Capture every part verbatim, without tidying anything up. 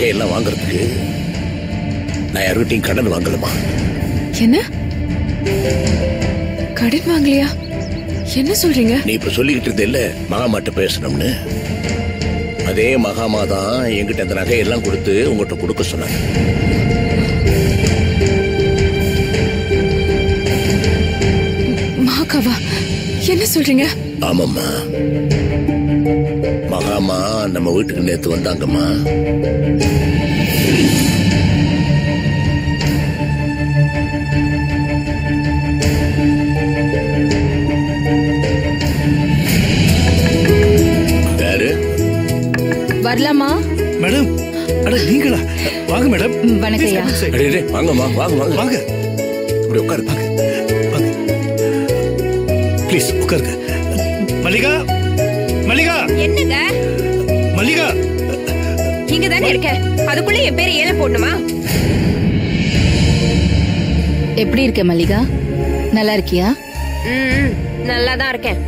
நகையெல்லாம் வாங்குறதுக்கு நான் யார்கிட்டையும் கடன் வாங்கலமா. என்ன கடன் வாங்கலையா? என்ன சொல்றீங்க? நீ இப்ப சொல்லிக்கிட்டு இருந்த இல்ல மகாமாட்ட பேசணும்னு, அதே மகாமா தான் என்கிட்ட அந்த நகையெல்லாம் கொடுத்து உங்ககிட்ட கொடுக்க சொன்னாங்க. மகாவா? என்ன சொல்றீங்க? ஆமாம்மா, மகாமா நம்ம வீட்டுக்கு நேத்து வந்தாங்கம்மா. வரலாமா மேடம்? அட நீங்களா? வாங்க மேடம். வணக்கம்யா. வாங்கம்மா, வாங்க வாங்க வாங்க. இப்படி உட்காரு. வாங்க ப்ளீஸ் உட்காருங்க. மல்லிகா, மல்லிகா. என்னங்க மல்லிகா? இங்க தானே இருக்க, அதுக்குள்ள என் பேரை ஏல போடணுமா? எப்படி இருக்க மல்லிகா? நல்லா இருக்கியா? ம், நல்லா தான் இருக்கேன்.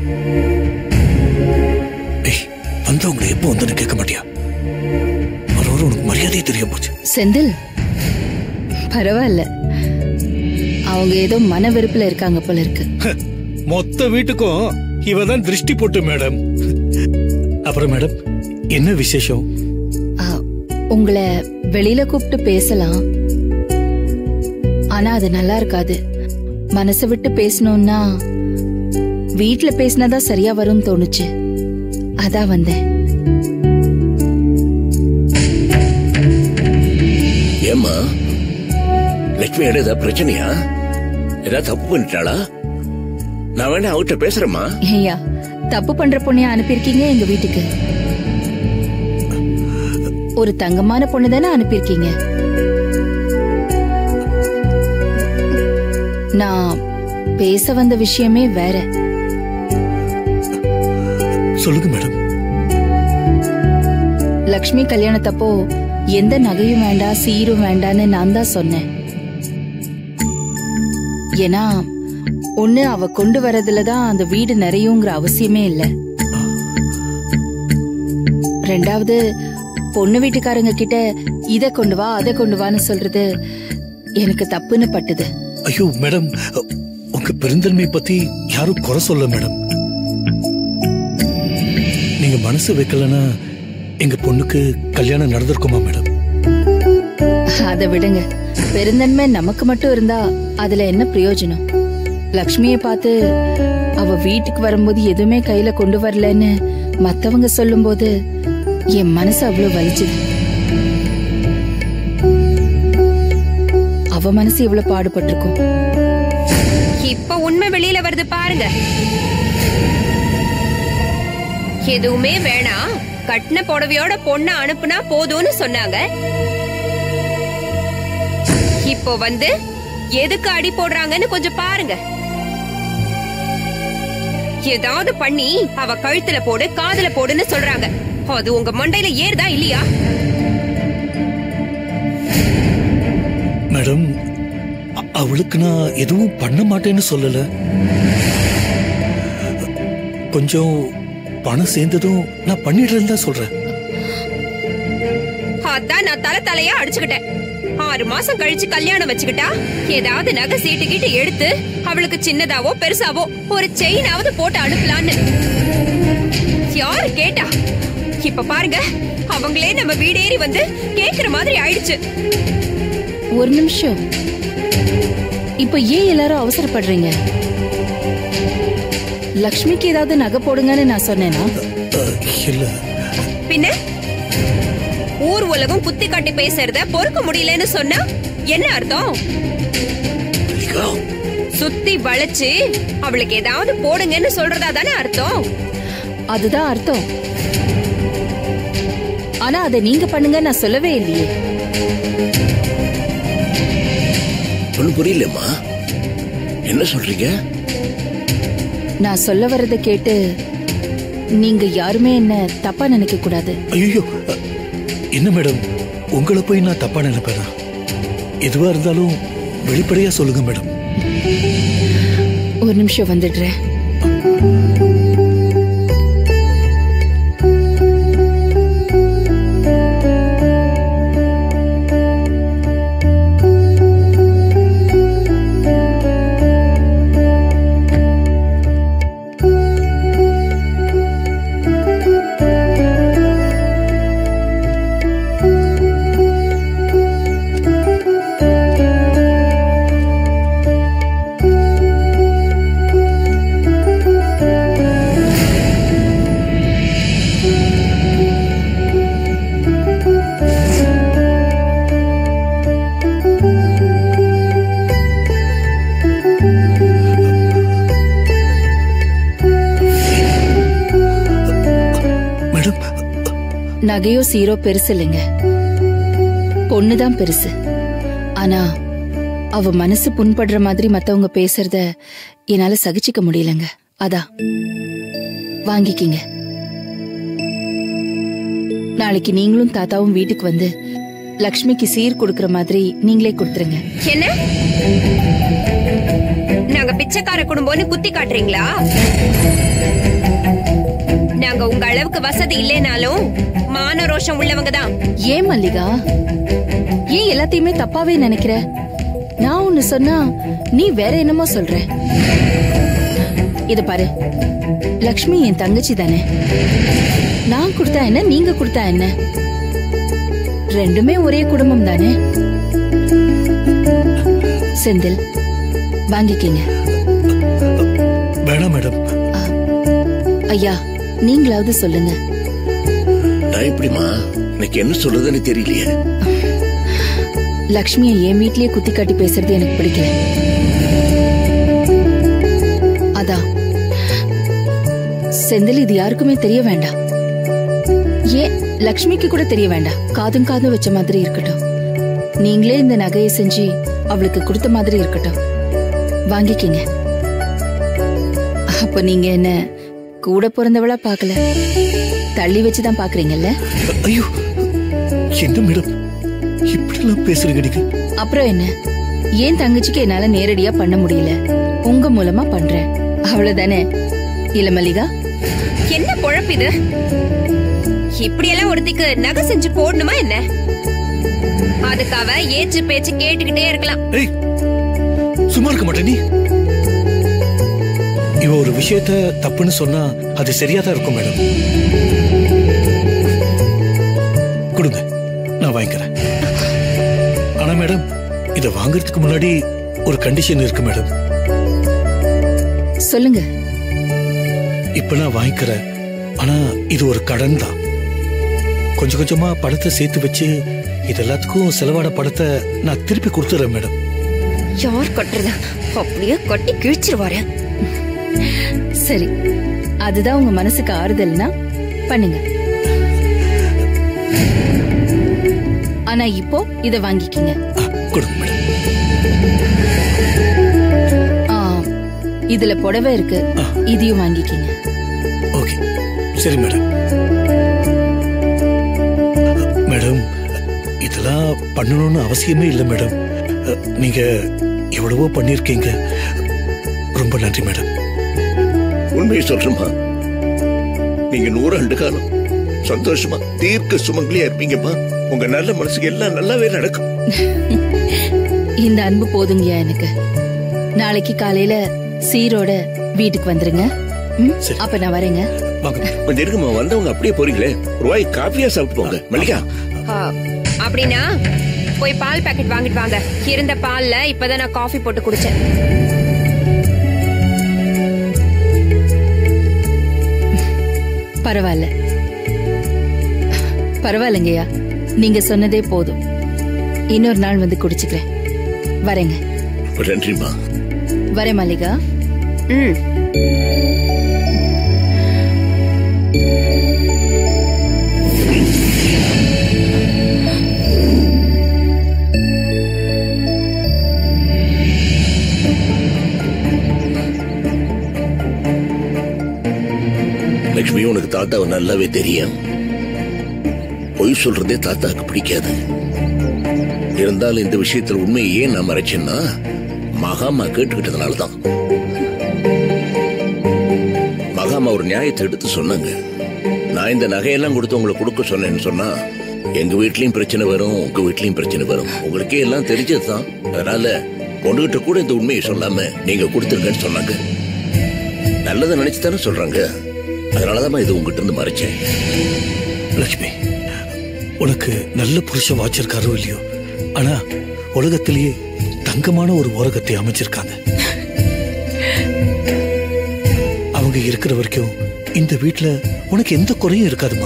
வந்தவங்களை எப்போ வந்து கேட்க மாட்டியா? அவரோட உனக்கு மரியாதையே தெரிய போச்சு. செந்தில் பரவாயில்ல, அவங்க ஏதோ மன வெறுப்புல இருக்காங்க போல இருக்கு. மொத்த வீட்டுக்கும் இவதான் திருஷ்டி போட்டு மேடம். அப்புறம் மேடம் என்ன விசேஷம்? உங்களை வெளியில கூப்பிட்டு பேசலாம், ஆனா அது நல்லா இருக்காது. மனசை விட்டு பேசணும்னா வீட்டுல பேசினாதான் சரியா வரும்னு தோணுச்சு, அதான் வந்தேன். ஏம்மா லட்சுமி ஏதாவது பிரச்சனையா? ஏதாவது தப்பு பண்ணிட்டாளா? நான் வேணா அவட்ட பேசுறேம்மா. ஐயா, தப்பு பண்ற பொண்ணைய அனுப்பியிருக்கீங்க எங்க வீட்டுக்கு. ஒரு தங்கமான பொண்ணு தானே அனுப்பியிருக்கீங்க. நான் பேச வந்த விஷயமே வேற. சொல்லுங்க மேடம். லக்ஷ்மி கல்யாணத்தப்போ எந்த நகையும் வேண்டாம் சீரும் வேண்டான்னு நான் தான் சொன்னேன். ஏன்னா ஒண்ணு அவ கொண்டு வரதுலதான் அந்த வீடு நிறையுங்கிற அவசியமே இல்ல. ரெண்டாவது பொண்ணு வீட்டுக்காரங்க கிட்ட இத கொண்டு வா அதை கொண்டு வான்னு சொல்றது எனக்கு தப்புன்னு பட்டுது. ஐயோ மேடம், உங்க பெருந்தன்மை பத்தி யாரும் குறை சொல்ல மேடம். நீங்க மனசு வைக்கலன்னா எங்க பொண்ணுக்கு கல்யாணம் நடந்திருக்குமா மேடம்? அதை விடுங்க, பெருந்தன்மை நமக்கு மட்டும் இருந்தா அதுல என்ன பிரயோஜனம்? லக்ஷ்மியை பார்த்து அவ வீட்டுக்கு வரும்போது எதுவுமே கையில கொண்டு வரலன்னு மத்தவங்க சொல்லும் போது என் மனசு அவ்வளவு வலிச்சுது. அவ மனசு இவ்வளவு பாடுபட்டிருக்கும். இப்ப உண்மை வெளியில வருது பாருங்க. எதுவுமே வேணாம், கட்டின புடவையோட பொண்ண அனுப்புனா போதும்னு சொன்னாங்க. இப்போ வந்து எதுக்கு அடி போடுறாங்கன்னு கொஞ்சம் பாருங்க. ஏதாவது பண்ணி அவ கழுத்துல போடு காதுல போடுன்னு சொல்றாங்க. அது உங்க மண்டையில ஏறுதா இல்லையா? மேடம், அவளுக்கு நான் எதுவும் பண்ண மாட்டேன்னு சொல்லல. கொஞ்சம் பணம் சேர்ந்ததும் நான் பண்ணிடுறேன்னு தான் சொல்றேன். அதான் நான் தலை தலையா அடிச்சுக்கிட்டேன். ஆறு மாசம் கழிச்சு கல்யாணம் வச்சுக்கிட்டா ஏதாவது நகை சீட்டுக்கிட்டு எடுத்து அவளுக்கு சின்னதாவோ பெருசாவோ ஒரு செயினாவது போட்டு அனுப்பலான்னு யாரு கேட்டா? இப்ப பாருங்க, அவங்களே நம்ம வீடேறி வந்து கேக்குற மாதிரி ஆயிடுச்சு. ஒரு நிமிஷம், இப்ப ஏன் எல்லாரும் அவசரப்படுறீங்க? லக்ஷ்மிக்கு ஏதாவது நகை போடுங்கன்னு நான் சொன்னேனா? பின்ன ஊர் உலகம் குத்தி காட்டி பேசுறத பொறுக்க முடியலன்னு சொன்னா என்ன அர்த்தம்? சுத்தி வளைச்சு அவளுக்கு ஏதாவது போடுங்கன்னு சொல்றதா தானே அர்த்தம்? அதுதான் அர்த்தம். ஆனா அதை நீங்க பண்ணுங்க நான் சொல்லவே இல்லையே. புரியலம்மா, என்ன சொல்றீங்க? நான் சொல்ல வரத கேட்டு நீங்க யாருமே என்ன தப்பா நினைக்க கூடாது. ஐயோ, என்ன மேடம், உங்களை போய் நான் தப்பா நினைப்பேனா? எதுவா இருந்தாலும் வெளிப்படையா சொல்லுங்க மேடம். ஒரு நிமிஷம் வந்துடுறேன். நகையோ சீரோ பெருசு இல்லைங்க, பொண்ணுதான் பெருசு. ஆனா அவ மனசு புண்படுற மாதிரி மத்தவங்க பேசுறத என்னால சகிச்சுக்க முடியலங்க. அதான் வாங்கிக்கிங்க. நாளைக்கு நீங்களும் தாத்தாவும் வீட்டுக்கு வந்து லக்ஷ்மிக்கு சீர் கொடுக்கற மாதிரி நீங்களே கொடுத்துருங்க. என்ன நாங்க பிச்சைக்கார குடும்பம்னு குத்தி காட்டுறீங்களா? நாங்க உங்க அளவுக்கு வசதி இல்லைனாலும் மான ரோஷம் உள்ளவங்க தான். ஏன் மல்லிகா, ஏன் எல்லாத்தையுமே தப்பாவே நினைக்கிற? நான் ஒன்னு சொன்னா நீ வேற என்னமோ சொல்ற. இத பாரு, லக்ஷ்மி என் தங்கச்சி தானே. நான் கொடுத்தா என்ன, நீங்க கொடுத்தா என்ன, ரெண்டுமே ஒரே குடும்பம் தானே. செந்தில் வாங்கிக்கீங்க. வேணாம் மேடம். ஐயா நீங்களாவது சொல்லுங்க. நான் எப்படிமா, எனக்கு என்ன சொல்றதுன்னு தெரியலையே. லக்ஷ்மியை என் வீட்லயே குத்தி காட்டி பேசுறது எனக்கு பிடிக்கல. அதான் செந்தில் இது யாருக்குமே தெரிய வேண்டாம். ஏன் லக்ஷ்மிக்கு கூட தெரிய வேண்டாம். காதும் காதும் வச்ச மாதிரி இருக்கட்டும். நீங்களே இந்த நகையை செஞ்சு அவளுக்கு கொடுத்த மாதிரி இருக்கட்டும். வாங்கிக்கிங்க. அப்ப நீங்க என்ன கூட பிறந்தவளா பாக்கல, தள்ளி வச்சுதான் பாக்குறீங்கல்ல? ஐயோ, என்ன மேடம் இப்படிலாம் பேசுறீங்க நீங்க? அப்புறம் என்ன, ஏன் தங்கச்சிக்கு என்னால நேரடியா பண்ண முடியல, உங்க மூலமா பண்றேன், அவ்வளவுதானே. இல்ல மல்லிகா? என்ன பொழப்பு இது? இப்படியெல்லாம் ஒருத்திக்கு நகை செஞ்சு போடணுமா என்ன? அதுக்காக ஏச்சு பேச்சு கேட்டுக்கிட்டே இருக்கலாம். சும்மா இருக்க மாட்டே நீ. இவ ஒரு விஷயத்த தப்புன்னு சொன்னா அது சரியாதான் இருக்கும் மேடம். கொடுங்க, நான் வாங்கிக்கிறேன். ஆனா மேடம், இத வாங்கறதுக்கு முன்னாடி ஒரு கண்டிஷன் இருக்கு மேடம். சொல்லுங்க. இப்ப நான் வாங்கிக்கிறேன், ஆனா இது ஒரு கடன் தான். கொஞ்சம் கொஞ்சமா படத்தை சேர்த்து வச்சு இது எல்லாத்துக்கும் செலவான படத்தை நான் திருப்பி கொடுத்துறேன் மேடம். யார் கட்டுறது? அப்படியே கட்டி கிழிச்சிருவாரு. சரி, அதுதான் உங்க மனசுக்கு ஆறுதல்னா பண்ணுங்க. ஆனா இப்போ இத வாங்கிக்கிங்க. கொடுங்க மேடம். இதுல புடவை இருக்கு, இதையும் வாங்கிக்கிங்க. ஓகே, சரி மேடம். மேடம், இதெல்லாம் பண்ணணும்னு அவசியமே இல்லை மேடம். நீங்க எவ்வளவோ பண்ணிருக்கீங்க. ரொம்ப நன்றி மேடம். உண்மையை சொல்றமா, நீங்க நூறு ஆண்டு காலம் சந்தோஷமா தீர்க்க சுமங்கலியா இருப்பீங்கம்மா. உங்க நல்ல மனசுக்கு எல்லாம் நல்லாவே நடக்கும். இந்த அன்பு போதுங்கயா எனக்கு. நாளைக்கு காலையில சீரோட வீட்டுக்கு வந்துருங்க. அப்ப நான் வரேங்க. கொஞ்சம் இருக்குமா, வந்தவங்க அப்படியே போறீங்களே, ரூபாய் காஃபியா சாப்பிட்டு போங்க. மல்லிகா, அப்படின்னா போய் பால் பாக்கெட் வாங்கிட்டு வாங்க. இருந்த பால்ல இப்பதான் நான் காஃபி போட்டு குடிச்சேன். பரவாயில்ல பரவாயில்லைங்கய்யா, நீங்க சொன்னதே போதும். இன்னொரு நாள் வந்து குடிச்சுக்கிறேன். வரேங்க. நன்றிமா. வரேன் மல்லிகா. ம். லட்சுமி, உனக்கு தாத்தாவை நல்லாவே தெரியும். பொய் சொல்றதே தாத்தாக்கு பிடிக்காது. இருந்தாலும் இந்த விஷயத்துல உண்மையை ஏன் நான் மறைச்சேன்னா, மகாமா கேட்டுக்கிட்டதுனாலதான். மகாமா ஒரு நியாயத்தை எடுத்து சொன்னாங்க. நான் இந்த நகையெல்லாம் கொடுத்து உங்களை கொடுக்க சொன்னேன்னு சொன்னா எங்க வீட்லயும் பிரச்சனை வரும், உங்க வீட்லயும் பிரச்சனை வரும். உங்களுக்கே எல்லாம் தெரிஞ்சதுதான். அதனால பொண்ணுகிட்ட கூட இந்த உண்மையை சொல்லாம நீங்க கொடுத்துருங்கன்னு சொன்னாங்க. நல்லதை நினைச்சுதானே சொல்றாங்க. அதனாலதான் இது உங்ககிட்ட இருந்து மறைச்சேன். லட்சுமி, உனக்கு நல்ல புருஷன் வாச்சிருக்காரோ இல்லையோ, ஆனா உலகத்திலேயே தங்கமான ஒரு உலகத்தை அமைச்சிருக்காங்க. அவங்க இருக்கிற வரைக்கும் இந்த வீட்டுல உனக்கு எந்த குறையும் இருக்காதுமா.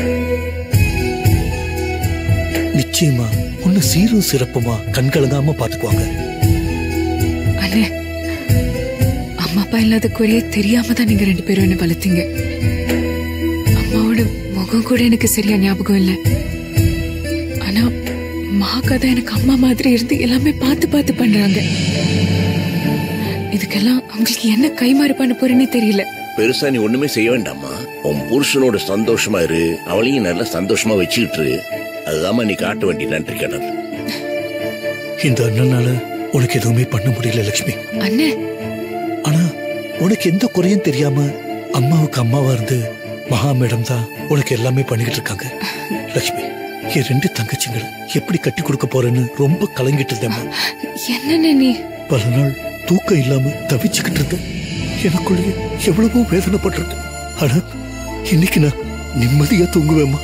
நிச்சயமா உன்னை சீரும் சிறப்புமா கண்கலங்காம பாத்துக்குவாங்க. அண்ணே, அம்மா அப்பா இல்லாத குறையே தெரியாம தான் நீங்க ரெண்டு பேரும் என்ன வளர்த்தீங்க. அம்மாவோட முகம் கூட எனக்கு சரியா ஞாபகம் இல்ல. ஆனா மகாக்கா எனக்கு அம்மா மாதிரி இருந்து எல்லாமே பார்த்து பார்த்து பண்றாங்க. இதுக்கெல்லாம் அவங்களுக்கு என்ன கைமாறு பண்ண போறேன்னு தெரியல. பெருசா நீ ஒண்ணுமே செய்ய வேண்டாமா. உன் புருஷனோட சந்தோஷமா இரு, அவளையும் நல்லா சந்தோஷமா வச்சுக்கிட்டு. அதுதான் நீ காட்ட வேண்டிய நன்றி கடன். இந்த அண்ணனால உனக்கு எதுவுமே பண்ண முடியல லட்சுமி. அண்ணே, ஆனா உனக்கு எந்த குறையும் தெரியாம அம்மாவுக்கு அம்மாவா இருந்து மகா மேடம் தான் உனக்கு எல்லாமே பண்ணிக்கிட்டு இருக்காங்க. லட்சுமி, என் ரெண்டு தங்கச்சிங்களை எப்படி கட்டி கொடுக்க போறேன்னு ரொம்ப கலங்கிட்டு இருந்தேன். என்ன நீ பல நாள் தூக்கம் இல்லாம தவிச்சுக்கிட்டு இருந்தேன். எனக்குள்ளே எவ்வளவோ வேதனைப்பட்டிருக்கு. ஆனா இன்னைக்கு நான் நிம்மதியா தூங்குவேம்மா.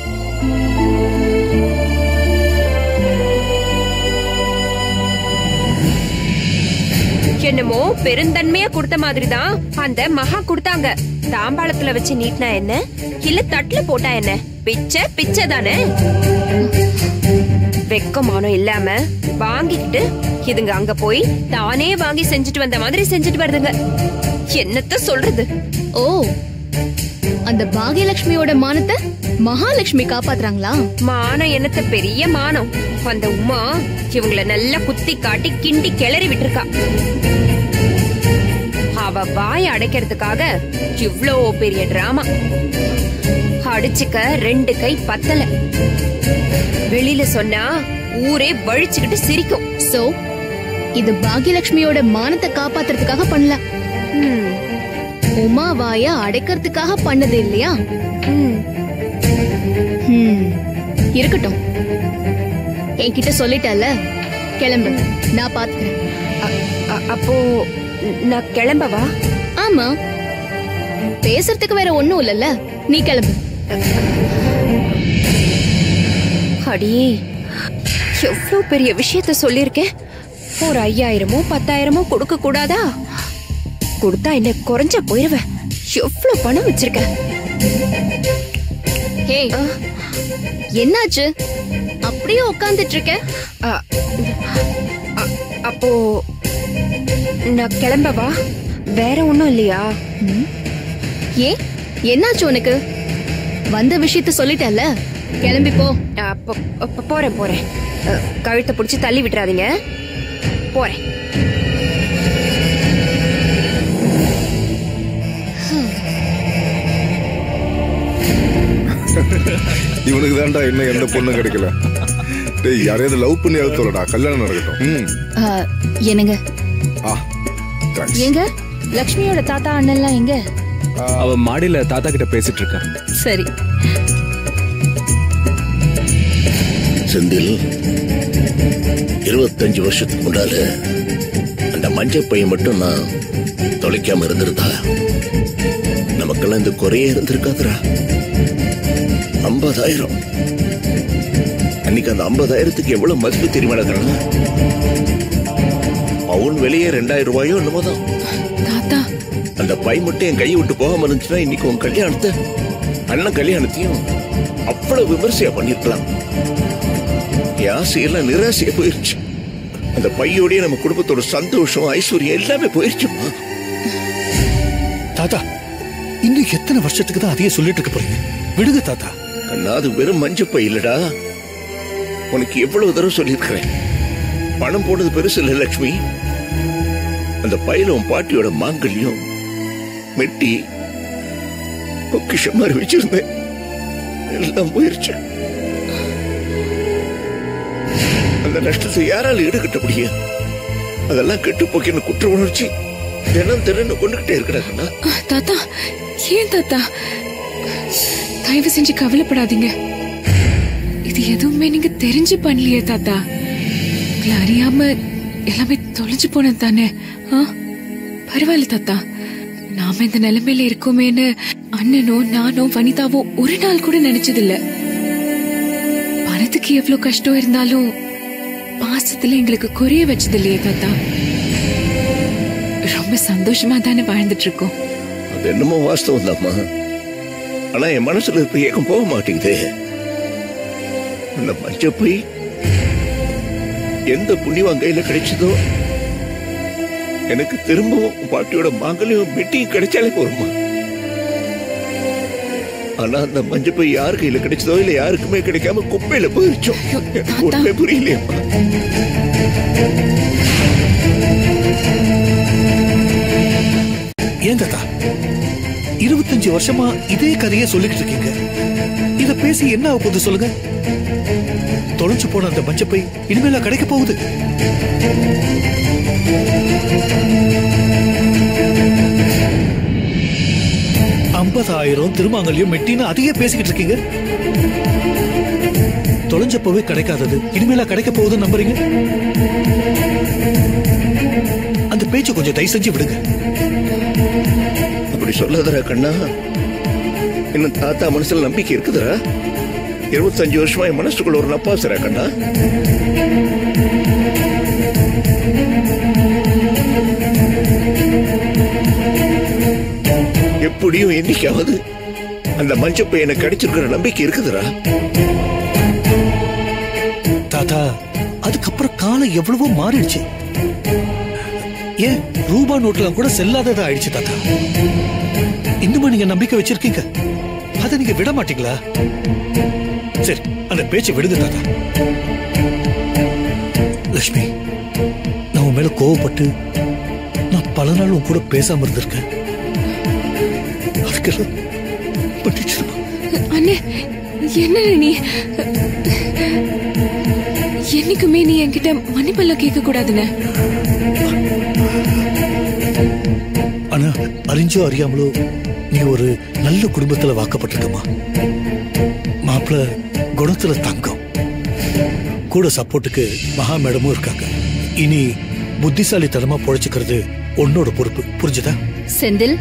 என்னமோ பெருந்தன்மையா கொடுத்த மாதிரிதான் அந்த மகா கொடுத்தாங்க. தாம்பாளத்துல வச்சு நீட்டினா என்ன, இல்ல தட்டுல போட்டா என்ன, பிச்சை பிச்சை தானே. வெக்கமானம் இல்லாம வாங்கிக்கிட்டு இதுங்க அங்க போய் தானே வாங்கி செஞ்சுட்டு வந்த மாதிரி செஞ்சுட்டு வருதுங்க. என்னத்த சொல்றது. ஓ, அந்த பாகியலட்சுமியோட மானத்தை மகாலட்சுமி காப்பாத்துறாங்களா? மானம் என்னத்த பெரிய மானம். அந்த உமா இவங்கள நல்லா குத்தி காட்டி கிண்டி கிளறி விட்டுருக்கா. அவ வாய அடைக்கிறதுக்காக இவ்ளோ பெரிய டிராமா. அடிச்சுக்க ரெண்டு கை பத்தல. வெளியில சொன்னா ஊரே வழிச்சுக்கிட்டு சிரிக்கும். சோ இது பாகியலட்சுமியோட மானத்தை காப்பாத்துறதுக்காக பண்ணல, உமா வாய அடைக்கிறதுக்காக பண்ணது இல்லையா? இருக்கட்டும், என்கிட்ட சொல்லிட்டல, கிளம்பு, நான் பாத்துக்கிறேன். அப்போ நான் கிளம்பவா? ஆமா, பேசுறதுக்கு வேற ஒண்ணும் இல்லல்ல, நீ கிளம்பு. அடியே, எவ்வளவு பெரிய விஷயத்த சொல்லிருக்கேன். ஒரு ஐயாயிரமோ பத்தாயிரமோ கொடுக்க கூடாதா? கொடுத்தா என்ன குறைஞ்ச போயிருவேன். எவ்வளவு பணம் வச்சிருக்க. என்னாச்சு அப்படியே உட்கார்ந்துட்டு இருக்க? அப்போ நான் கிளம்பவா? வேற ஒண்ணும் இல்லையா? ஏ, என்னாச்சு உனக்கு? வந்த விஷயத்த சொல்லிட்டல, கிளம்பி போ. போறேன் போறேன். கழுத்தை பிடிச்சு தள்ளி விட்டுறாதீங்க. போறேன். இவனுக்கு தான்டா இன்னும் எந்த பொண்ணும் கிடைக்கல. டேய், யாரையாவது லவ் பண்ணி அழுத்தலடா, கல்யாணம் நடக்கட்டும். என்னங்க எங்க லக்ஷ்மியோட தாத்தா அண்ணன்லாம் எங்க? அவ மாடியில தாத்தா கிட்ட பேசிட்டு இருக்கா. சரி. செந்தில், இருபத்தஞ்சு வருஷத்துக்கு முன்னால அந்த மஞ்சள் பையன் மட்டும் நான் தொலைக்காம இருந்திருந்தா நமக்கெல்லாம் இந்த குறையே இருந்திருக்காதுரா. ஐம்பதாயிரம் அன்னைக்கு அந்த ஐம்பதாயிரத்துக்கு எவ்வளவு மதிப்பு தெரியுமா? பவுன் வெளியே ரெண்டாயிரம் ரூபாயோ என்னமோதான். தாத்தா, அந்த பை மட்டும் என் கையை விட்டு போகாம இருந்துச்சுன்னா இன்னைக்கு உன் கல்யாணத்தை, அண்ணன் கல்யாணத்தையும் அவ்வளவு விமர்சையா பண்ணிருக்கலாம். என் ஆசையெல்லாம் நிராசையா போயிருச்சு. அந்த பையோடய நம்ம குடும்பத்தோட சந்தோஷம் ஐஸ்வர்யம் எல்லாமே போயிருச்சுமா. தாத்தா, இன்னும் எத்தனை வருஷத்துக்கு தான் அதையே சொல்லிட்டு இருக்க போறீங்க? விடுங்க தாத்தா. அண்ணா, அது வெறும் மஞ்சப்பை இல்லடா. உனக்கு எவ்வளவு தடவை சொல்லியிருக்கிறேன், பணம் போனது பெருசு இல்ல லட்சுமி. அந்த பையில உன் பாட்டியோட மாங்கல்யம் மெட்டி பொக்கிஷம் மாதிரி வச்சிருந்தேன், எல்லாம் போயிருச்சு. அந்த நஷ்டத்தை யாரால ஈடுகட்ட முடியும்? அதெல்லாம் கெட்டு போக்கின குற்ற உணர்ச்சி தினம் தினம் கொண்டுகிட்டே இருக்கிறாங்க. தாத்தா, ஏன் தாத்தா? தயவு செஞ்சு கவலைப்படாதீங்க. இது எதுவுமே நீங்க தெரிஞ்சு பண்ணலையே தாத்தா. உங்களை அறியாம எல்லாமே தொலைஞ்சு போனது தானே. பரவாயில்ல தாத்தா, நாம இந்த நிலைமையில இருக்கோமேன்னு அண்ணனோ நானோ வனிதாவோ ஒரு நாள் கூட நினைச்சதில்ல. பணத்துக்கு எவ்வளவு கஷ்டம் இருந்தாலும் பாசத்துல எங்களுக்கு குறைய வச்சது இல்லையே தாத்தா. ரொம்ப சந்தோஷமா தானே வாழ்ந்துட்டு இருக்கோம். அது என்னமோ வாஸ்தவம் தான்மா. ஆனா என் மனசுல இருக்க ஏக்கம் போக மாட்டேங்குது. அந்த மஞ்சப்பை எந்த புண்ணியவான் கையில கிடைச்சதோ எனக்கு திரும்பவும் பாட்டியோட மாங்கலையும் மெட்டியும் கிடைச்சாலே போருமா. ஆனா அந்த மஞ்சள் போய் யாரு கையில கிடைச்சதோ இல்ல யாருக்குமே கிடைக்காம குப்பையில போயிருச்சோம். எனக்கு ஒண்ணுமே புரியலையப்பா. ஏன் தாத்தா இருபத்தஞ்சு வருஷமா இதே கதையை சொல்லிக்கிட்டு இருக்கீங்க? இத பேசி என்ன ஆக போகுது சொல்லுங்க? தொலைச்சு போன அந்த மஞ்சப்பை இனிமேல கிடைக்க போகுது. ஐம்பதாயிரம் திருமாங்கல்யம் மெட்டின்னு அதையே பேசிக்கிட்டு இருக்கீங்க. தொலைஞ்சப்பவே கிடைக்காதது இனிமேல கிடைக்க போகுதுன்னு நம்புறீங்க? அந்த பேச்சு கொஞ்சம் தயவு செஞ்சு விடுங்க. அப்படி சொல்லாதரா கண்ணா. இன்னும் தாத்தா மனசுல நம்பிக்கை இருக்குதுரா? இருபத்தஞ்சு வருஷமா என் மனசுக்குள்ள ஒரு நப்பாசுரா கண்ணா. எப்படியும் என்னைக்காவது அந்த மஞ்சப்பை எனக்கு கிடைச்சிருக்கிற நம்பிக்கை இருக்குதுரா? தாத்தா அதுக்கப்புறம் காலம் எவ்வளவோ மாறிடுச்சு. ஏன் ரூபா நோட்லாம் கூட செல்லாததா ஆயிடுச்சு தாத்தா. இன்னுமா நீங்க நம்பிக்கை வச்சிருக்கீங்க? அதை நீங்க விட மாட்டீங்களா? சரி அந்த பேச்சை விடுங்க தாத்தா. லட்சுமி, நான் உன் மேல கோவப்பட்டு நான் பல நாள் உன் கூட பேசாம இருந்திருக்கேன். அதுக்கெல்லாம் மன்னிச்சிருமா? அண்ணே, என்ன நீ என்னைக்குமே நீ என்கிட்ட மன்னிப்பெல்லாம் கேட்க கூடாதுன்னு. ஆனா அறிஞ்சோ அறியாமலோ நீ ஒரு நல்ல குடும்பத்துல வாக்கப்பட்டிருக்கமா. மாப்பிள்ள குணத்துல தங்கம், கூட சப்போர்ட்டுக்கு மகா மேடமும் இருக்காங்க. இனி புத்திசாலித்தனமா பொழைச்சுக்கிறது உன்னோட பொறுப்பு. புரிஞ்சுதா? செந்தில்,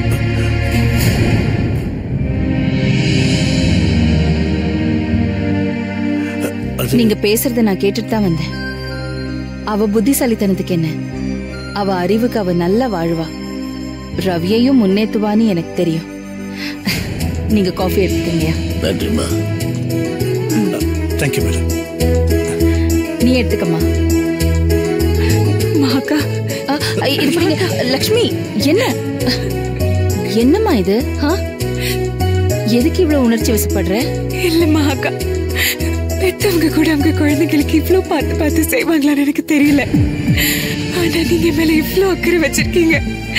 நீங்க பேசுறத நான் கேட்டுட்டு தான் வந்தேன். அவ புத்திசாலித்தனத்துக்கு என்ன, அவ அறிவுக்கு அவ நல்லா வாழ்வா. ரவியையும் முன்னேத்துவான்னு எனக்கு தெரியும். நீங்க காஃபி எடுத்துக்கீங்க. நன்றிமா. Thank you madam. நீ எடுத்துக்கம்மா. மகா, இது புரியுங்க. லக்ஷ்மி, என்ன என்னம்மா இது? எதுக்கு இவ்வளவு உணர்ச்சி வசப்படுற? இல்ல மகா, பெத்தவங்க கூட அவங்க குழந்தைகளுக்கு இவ்வளவு பார்த்து பார்த்து செய்வாங்களான்னு எனக்கு தெரியல. ஆனா நீங்க மேல இவ்வளவு அக்கறை வச்சிருக்கீங்க.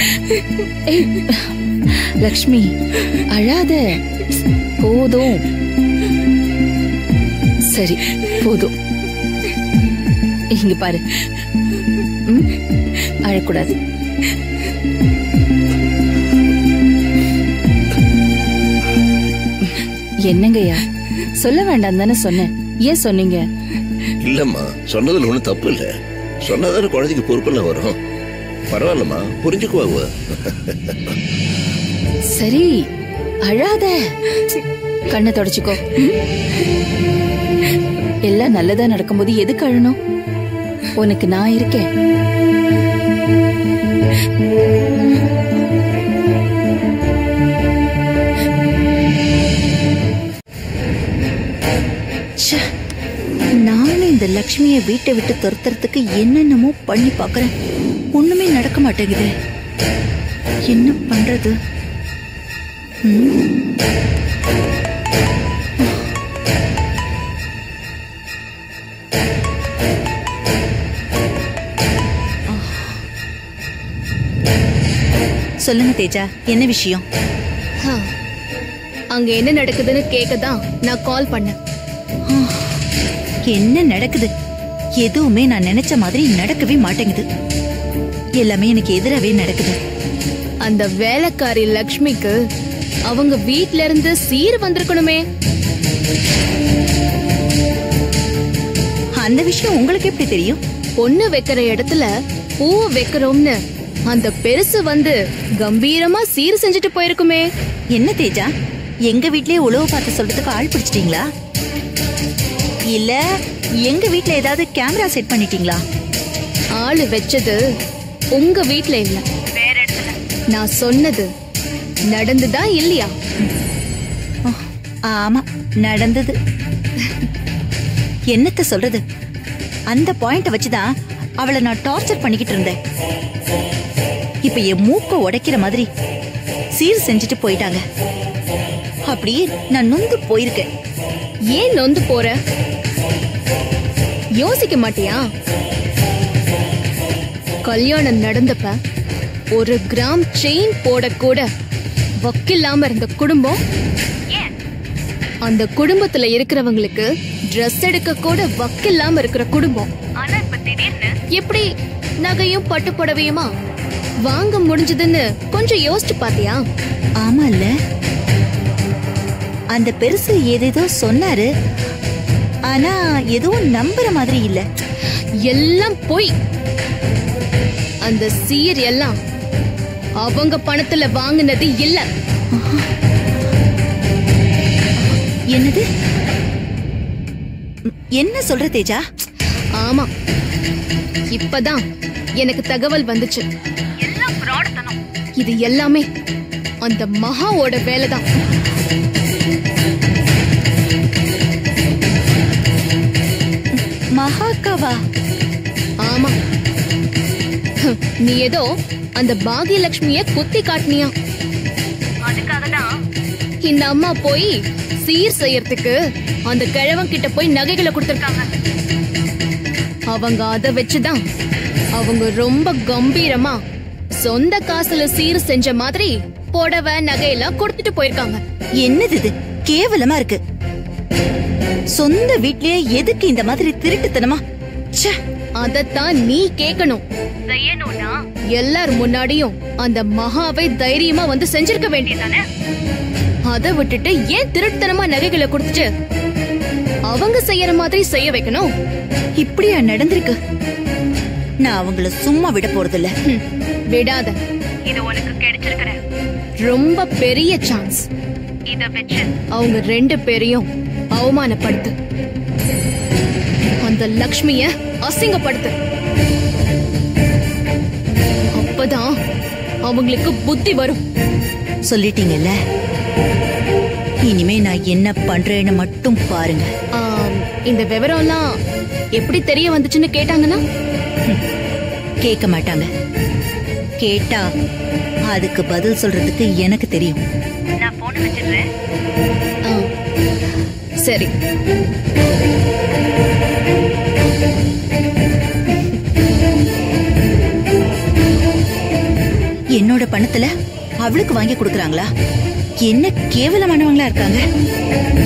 லக்ஷ்மி, அழாத. போதும், சரி போதும். இங்க பாரு, அழக்கூடாது. என்னங்கய்யா, சொல்ல வேண்டாம் தானே சொன்னேன். ஏன் சொன்னீங்க? இல்லம்மா, சொன்னதுல ஒண்ணும் தப்பு இல்ல. சொன்னதான குழந்தைக்கு பொறுப்பெல்லாம் வரும். பரவாயில்லம்மா, புரிஞ்சுக்குவாங்க. சரி, அழாத. கண்ணை தொடச்சுக்கோ. எல்லாம் நல்லதா நடக்கும்போது எதுக்கு அழணும்? உனக்கு நான் இருக்கேன். நானும் இந்த லக்ஷ்மிய வீட்டை விட்டு துரத்துறதுக்கு என்னென்னமோ பண்ணி பாக்குறேன். ஒண்ணுமே நடக்க மாட்டேங்குது. என்ன பண்றது? சொல்லுங்க தேஜா, என்ன விஷயம்? அங்க என்ன நடக்குதுன்னு கேட்கதான் நான் கால் பண்ணேன். என்ன நடக்குது? எதுவுமே நான் நினைச்ச மாதிரி நடக்கவே மாட்டேங்குது. எல்லாமே எனக்கு எதிராவே நடக்குது. அந்த வேலைக்காரி லக்ஷ்மிக்கு அவங்க வீட்ல இருந்து சீர் வந்திருக்கணுமே. அந்த விஷயம் உங்களுக்கு எப்படி தெரியும்? பொண்ணு வைக்கிற இடத்துல பூ வைக்கிறோம்னு அந்த பெருசு வந்து கம்பீரமா சீர் செஞ்சுட்டு போயிருக்குமே. என்ன தேஜா, எங்க வீட்லயே உழவு பார்த்து சொல்றதுக்கு ஆள் பிடிச்சிட்டீங்களா? இல்ல எங்க வீட்ல ஏதாவது கேமரா செட் பண்ணிட்டீங்களா? ஆளு வச்சது உங்க வீட்ல இல்ல, வேற இடத்துல. நான் சொன்னது நடந்துதா இல்லையா? ஆமா, நடந்தது. என்னத்த சொல்றது? அந்த பாயிண்ட வச்சுதான் அவளை நான் டார்ச்சர் பண்ணிக்கிட்டு இருந்தேன். இப்ப என் மூக்க உடைக்கிற மாதிரி சீர் செஞ்சுட்டு போயிட்டாங்க. அப்படியே நான் நொந்து போயிருக்கேன். ஏன் நொந்து போற? யோசிக்க மாட்டியா? கல்யாணம் நடந்தப்ப ஒரு கிராம் செயின் போட கூட வக்கில்லாம இருந்த குடும்பம், அந்த குடும்பத்துல இருக்கிறவங்களுக்கு ட்ரெஸ் எடுக்க கூட வக்கில்லாம இருக்கிற குடும்பம். எப்படி நகையும் பட்டு புடவையுமா வாங்க முடிஞ்சதுன்னு கொஞ்சம் யோசிச்சு பாத்தியா? ஆமா இல்ல, அந்த பெருசு ஏதேதோ சொன்னாரு, ஆனா எதுவும் நம்புற மாதிரி இல்ல. எல்லாம் போய். அந்த சீர் எல்லாம் அவங்க பணத்துல வாங்கினது இல்ல. என்னது? என்ன சொல்ற தேஜா? ஆமா, இப்பதான் எனக்கு தகவல் வந்துச்சு. இது எல்லாமே அந்த மகாவோட வேலைதான். மகாக்காவா? ஆமா, நீ ஏதோ அந்த பாகியலட்சுமிய குத்தி காட்டினியா, அதுக்காகதான் இந்த அம்மா போய் சீர் செய்யறதுக்கு அந்த கிழவன் கிட்ட போய் நகைகளை கொடுத்திருக்காங்க. அவங்க அதை வச்சுதான் அவங்க ரொம்ப கம்பீரமா சொந்த காசுல சீர் செஞ்ச மாதிரி புடவை நகையெல்லாம் கொடுத்துட்டு போயிருக்காங்க. என்னது இது? கேவலமா இருக்கு. சொந்த வீட்லயே எதுக்கு இந்த மாதிரி திருட்டுத்தனமா? அதத்தான் நீ கேட்கணும். எல்லார் முன்னாடியும் அந்த மகாவை தைரியமா வந்து செஞ்சிருக்க வேண்டியதானே. அதை விட்டுட்டு ஏன் திருட்டுத்தனமா நகைகளை கொடுத்துட்டு அவங்க செய்யற மாதிரி செய்ய வைக்கணும்? இப்படியா நடந்திருக்கு? நான் அவங்கள சும்மா விட போறதில்ல. விடாத. இது உனக்கு கிடைச்சிருக்கிற ரொம்ப பெரிய சான்ஸ். இத வச்சு அவங்க ரெண்டு பேரையும் அவமானப்படுத்து. அந்த லக்ஷ்மிய அசிங்கப்படுத்து. அப்பதான் அவங்களுக்கு புத்தி வரும். சொல்லிட்டீங்கல்ல, இனிமே நான் என்ன பண்றேன்னு மட்டும் பாருங்க. இந்த விவரம்லாம் எப்படி தெரிய வந்துச்சுன்னு கேட்டாங்கன்னா கேட்க மாட்டாங்க. கேட்டா அதுக்கு பதில் சொல்றதுக்கு எனக்கு தெரியும். நான் போன் வச்சிடுறேன். சரி. என்னோட பணத்துல அவளுக்கு வாங்கி கொடுக்கறாங்களா? என்ன கேவலமானவங்களா இருக்காங்க.